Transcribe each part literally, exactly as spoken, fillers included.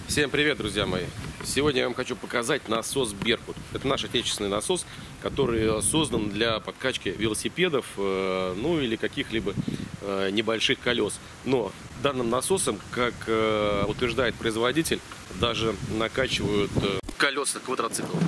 Всем привет, друзья мои! Сегодня я вам хочу показать насос Беркут. Это наш отечественный насос, который создан для подкачки велосипедов, ну или каких-либо небольших колес. Но данным насосом, как утверждает производитель, даже накачивают колеса квадроциклов.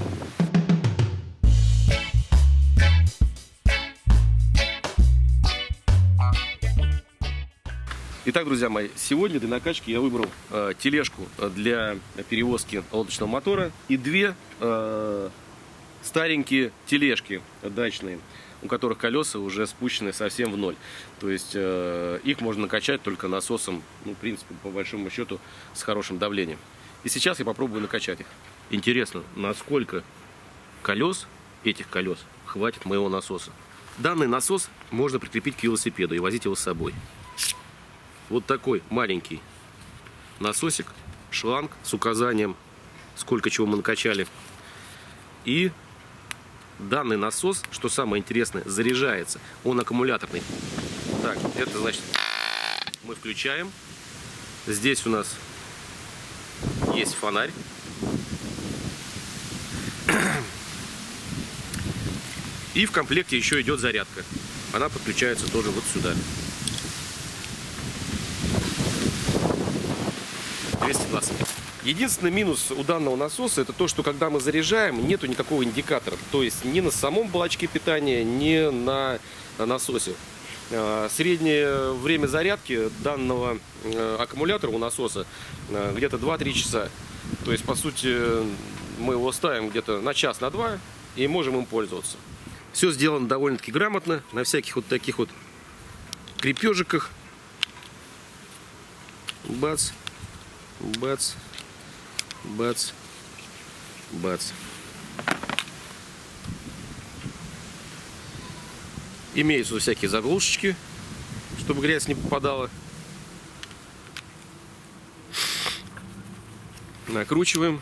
Итак, друзья мои, сегодня для накачки я выбрал э, тележку для перевозки лодочного мотора и две э, старенькие тележки дачные, у которых колеса уже спущены совсем в ноль. То есть э, их можно накачать только насосом, ну, в принципе, по большому счету, с хорошим давлением. И сейчас я попробую накачать их. Интересно, насколько колес, этих колес, хватит моего насоса. Данный насос можно прикрепить к велосипеду и возить его с собой. Вот такой маленький насосик, шланг с указанием, сколько чего мы накачали. И данный насос, что самое интересное, заряжается. Он аккумуляторный. Так, это значит, мы включаем. Здесь у нас есть фонарь. И в комплекте еще идет зарядка. Она подключается тоже вот сюда. двести двадцать. Единственный минус у данного насоса это то, что когда мы заряжаем, нету никакого индикатора. То есть ни на самом баллачке питания, ни на насосе. Среднее время зарядки данного аккумулятора у насоса где-то два-три часа. То есть, по сути, мы его ставим где-то на час, на два и можем им пользоваться. Все сделано довольно-таки грамотно, на всяких вот таких вот крепежиках. Бац. Бац, бац, бац. Имеются всякие заглушечки, чтобы грязь не попадала. Накручиваем.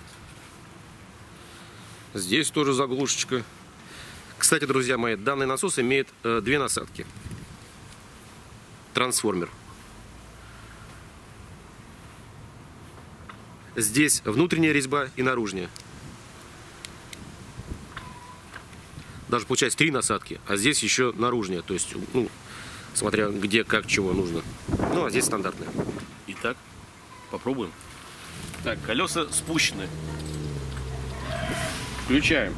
Здесь тоже заглушечка. Кстати, друзья мои, данный насос имеет э, две насадки. Трансформер. Здесь внутренняя резьба и наружная. Даже получается три насадки, а здесь еще наружная. То есть, ну, смотря где, как, чего нужно. Ну, а здесь стандартная. Итак, попробуем. Так, колеса спущены. Включаем.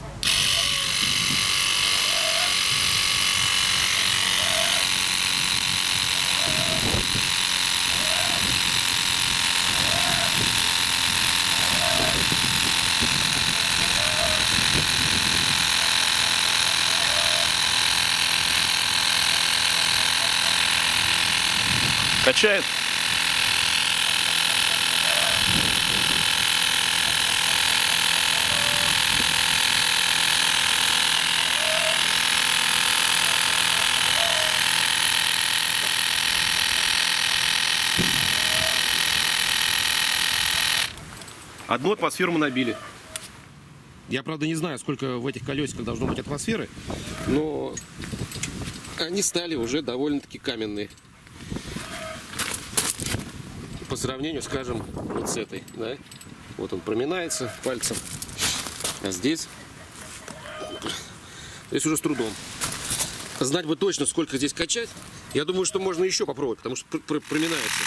Качает. Одну атмосферу мы набили. Я, правда, не знаю, сколько в этих колесиках должно быть атмосферы, но они стали уже довольно-таки каменные. По сравнению, скажем, вот с этой, да? Вот он проминается пальцем, а здесь, здесь уже с трудом. Знать бы точно, сколько здесь качать. Я думаю, что можно еще попробовать, потому что пр пр проминается.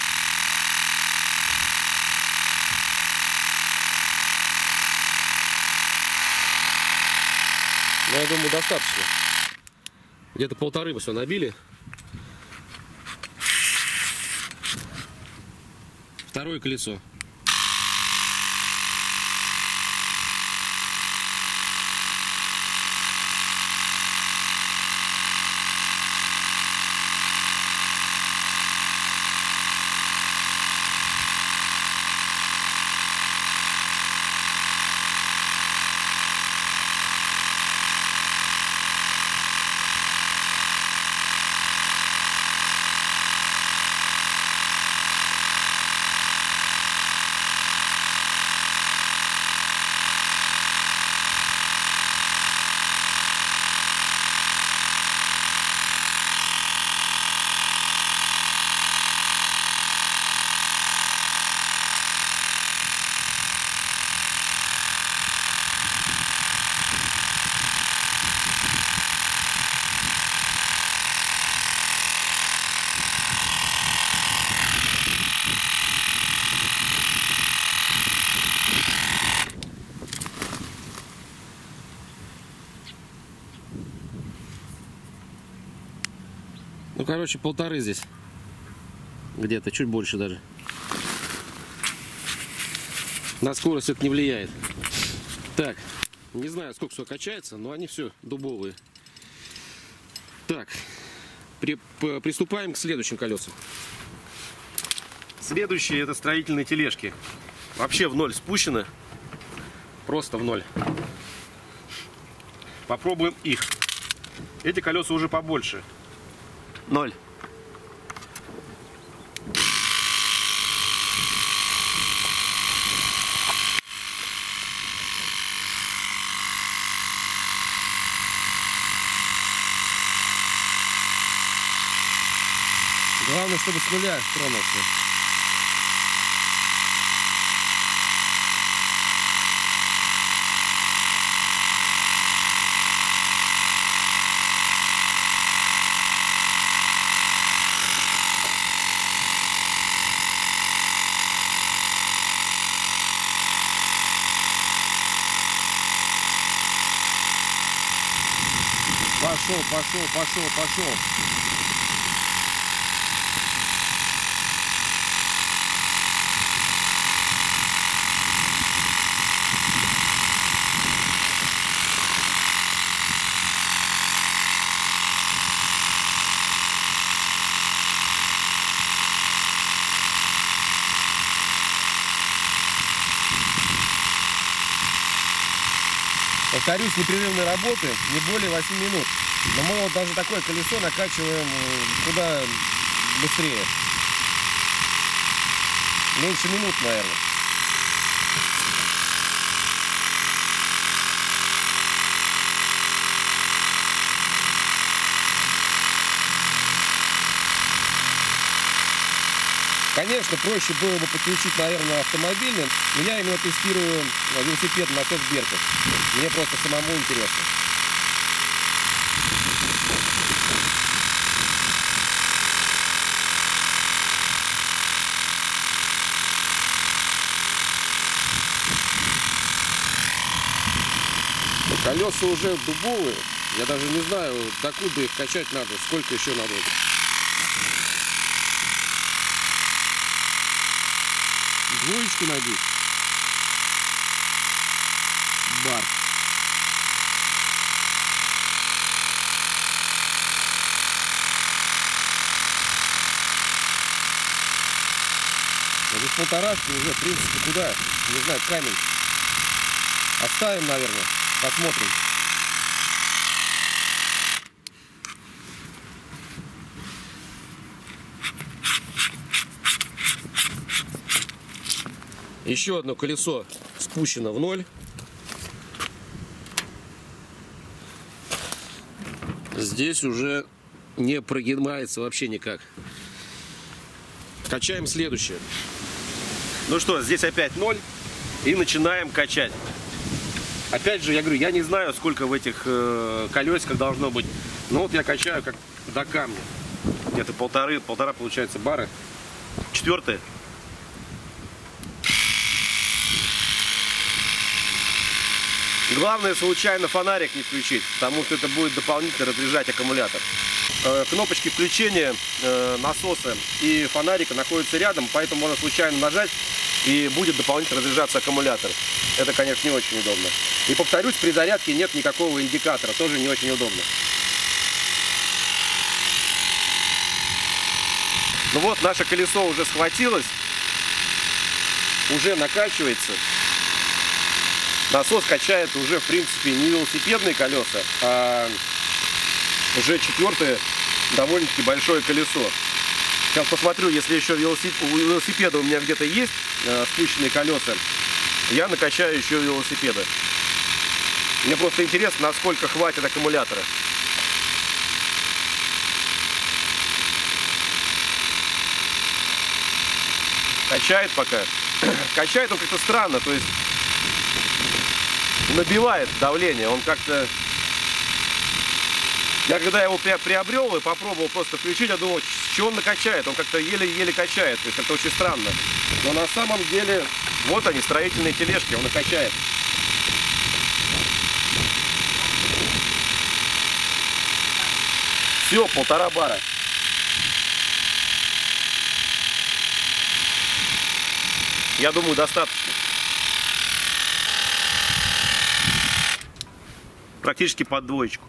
Но я думаю, достаточно. Где-то полторы мы все набили. Второе колесо. короче, полторы здесь. Где-то, чуть больше даже. На скорость это не влияет. Так, не знаю, сколько все качается, но они все дубовые. Так, при, приступаем к следующим колесам. Следующие это строительные тележки. Вообще в ноль спущены. Просто в ноль. Попробуем их. Эти колеса уже побольше. Ноль. Главное, чтобы с нуля тронулся. Пошел, пошел, пошел, пошел. Повторюсь, непрерывной работы не более восьми минут. Но мы вот даже такое колесо накачиваем куда быстрее. Меньше минут, наверное. Конечно, проще было бы подключить, наверное, автомобильный, но я именно тестирую велосипед на насос Беркут. Мне просто самому интересно. Колеса уже дубовые. Я даже не знаю, докуда их качать надо, сколько еще надо. Двоечку набить. Бар. А без полторашки уже, в принципе, куда? Не знаю, камень. Оставим, наверное. Посмотрим. Еще одно колесо спущено в ноль. Здесь уже не прогибается вообще никак. Качаем следующее. Ну что, здесь опять ноль. И начинаем качать. Опять же, я говорю, я не знаю, сколько в этих э, колесиках должно быть. Но вот я качаю как до камня. Где-то полторы, полтора получается бара. Четвертое. Главное, случайно фонарик не включить, потому что это будет дополнительно разряжать аккумулятор. Э, кнопочки включения э, насоса и фонарика находятся рядом, поэтому можно случайно нажать и будет дополнительно разряжаться аккумулятор. Это, конечно, не очень удобно. И повторюсь, при зарядке нет никакого индикатора, тоже не очень удобно. Ну вот, наше колесо уже схватилось, уже накачивается. Насос качает уже, в принципе, не велосипедные колеса, а уже четвертое довольно-таки большое колесо. Сейчас посмотрю, если еще велосипед, у велосипеда у меня где-то есть э, спущенные колеса, я накачаю еще велосипеда. Мне просто интересно, насколько хватит аккумулятора. Качает пока. Качает он как-то странно, то есть набивает давление. Он как-то... Я когда его приобрел и попробовал просто включить, я думал, что он накачает. Он как-то еле-еле качает. То есть это очень странно. Но на самом деле, вот они, строительные тележки, он их качает. Все, полтора бара. я думаю, достаточно. Практически под двоечку.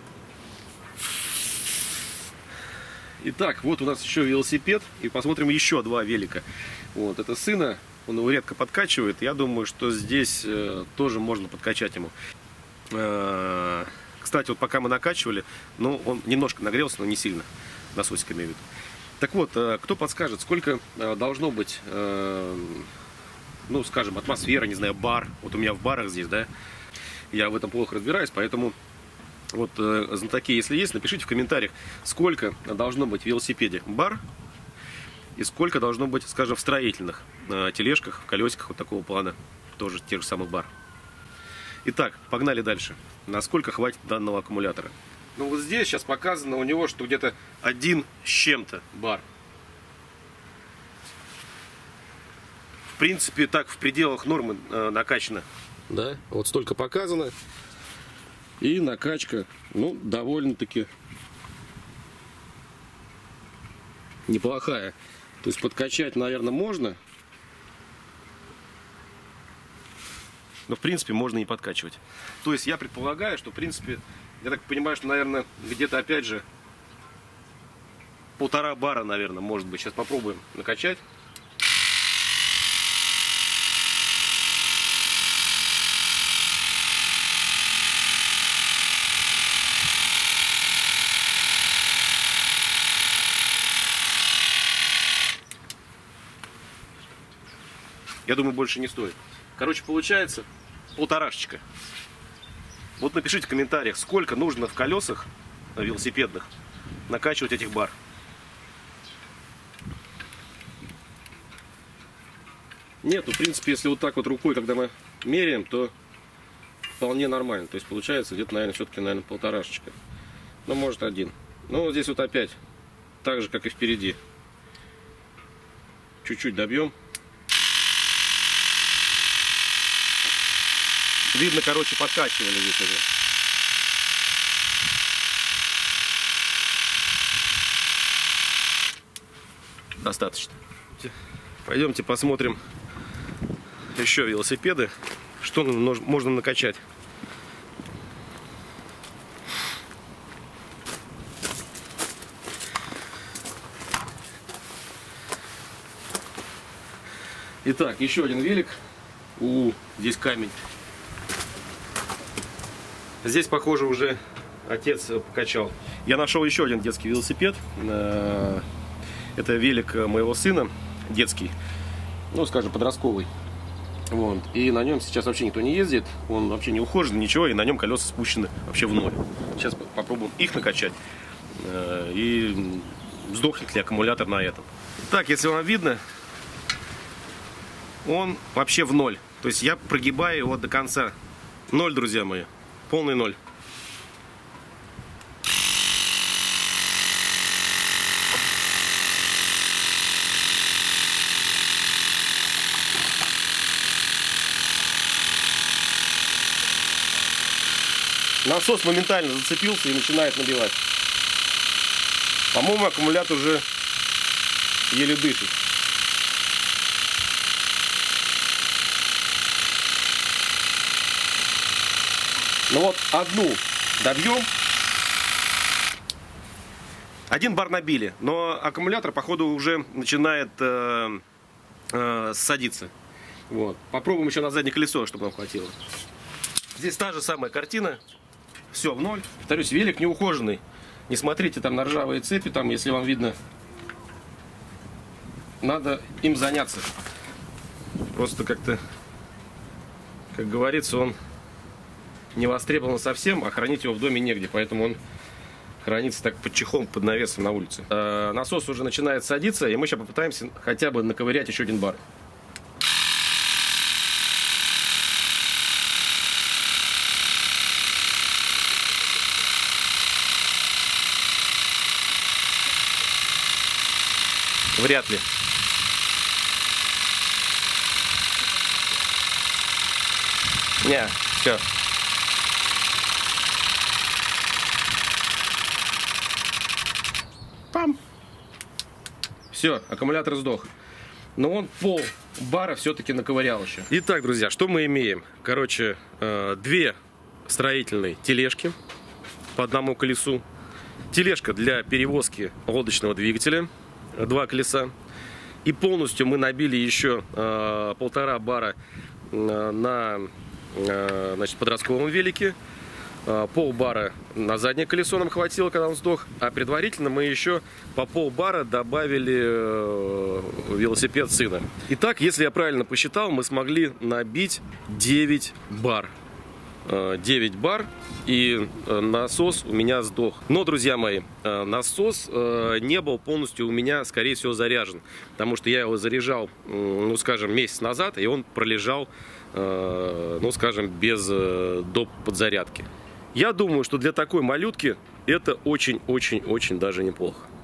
Итак, вот у нас еще велосипед. И посмотрим еще два велика. Вот, это сына. Он его редко подкачивает. Я думаю, что здесь э, тоже можно подкачать ему. Э, кстати, вот пока мы накачивали, ну, он немножко нагрелся, но не сильно. Насосик имею в виду. Так вот, э, кто подскажет, сколько э, должно быть, э, ну, скажем, атмосфера, не знаю, бар. Вот у меня в барах здесь, да. Я в этом плохо разбираюсь, поэтому вот э, знатоки, если есть, напишите в комментариях, сколько должно быть в велосипеде бар и сколько должно быть, скажем, в строительных э, тележках, колесиках вот такого плана, тоже тех же самых бар. Итак, погнали дальше. Насколько хватит данного аккумулятора? Ну вот здесь сейчас показано у него, что где-то один с чем-то бар. В принципе, так в пределах нормы э, накачано. Да, вот столько показано. И накачка, ну, довольно-таки неплохая. То есть подкачать, наверное, можно. Но, в принципе, можно и подкачивать. То есть я предполагаю, что, в принципе, я так понимаю, что, наверное, где-то, опять же, полтора бара, наверное, может быть. Сейчас попробуем накачать. Я думаю, больше не стоит. Короче, получается полторашечка. Вот напишите в комментариях, сколько нужно в колесах велосипедных накачивать этих бар. Нет, ну, в принципе, если вот так вот рукой, когда мы меряем, то вполне нормально. То есть получается где-то, наверное, все-таки, наверное, полторашечка. Ну, может, один. Ну, вот здесь вот опять, так же, как и впереди. Чуть-чуть добьем. Видно, короче, подкачивали здесь уже. Достаточно. Пойдемте посмотрим еще велосипеды, что можно накачать. Итак, еще один велик. У, здесь камень. Здесь, похоже, уже отец покачал. Я нашел еще один детский велосипед. Это велик моего сына, детский, ну, скажем, подростковый. Вот. И на нем сейчас вообще никто не ездит. Он вообще не ухожен, ничего. И на нем колеса спущены вообще в ноль. Сейчас попробуем их накачать. И сдохнет ли аккумулятор на этом. Так, если вам видно, он вообще в ноль. То есть я прогибаю его до конца. Ноль, друзья мои. Полный ноль. Насос моментально зацепился и начинает набивать. По-моему, аккумулятор уже еле дышит. Ну вот, одну добьем. Один бар набили, но аккумулятор, походу, уже начинает э, э, садиться. Вот. Попробуем еще на заднее колесо, чтобы нам хватило. Здесь та же самая картина. Все в ноль. Повторюсь, велик неухоженный. Не смотрите там на ржавые цепи, там, если вам видно. Надо им заняться. Просто как-то, как говорится, он не востребован совсем, а хранить его в доме негде, поэтому он хранится так под чехлом, под навесом на улице. Э, насос уже начинает садиться, и мы сейчас попытаемся хотя бы наковырять еще один бар. Вряд ли. Не, все. Пам. Все, аккумулятор сдох. Но он пол бара все-таки наковырял еще. Итак, друзья, что мы имеем? Короче, две строительные тележки по одному колесу. Тележка для перевозки лодочного двигателя, два колеса. И полностью мы набили еще э, полтора бара э, на э, значит, подростковом велике. Э, пол бара на заднее колесо нам хватило, когда он сдох. А предварительно мы еще по пол бара добавили э, велосипед сына. Итак, если я правильно посчитал, мы смогли набить девять бар. девять бар, и насос у меня сдох. Но, друзья мои, насос не был полностью у меня, скорее всего, заряжен, потому что я его заряжал, ну, скажем, месяц назад, и он пролежал, ну, скажем, без доп. Подзарядки. Я думаю, что для такой малютки это очень-очень-очень даже неплохо.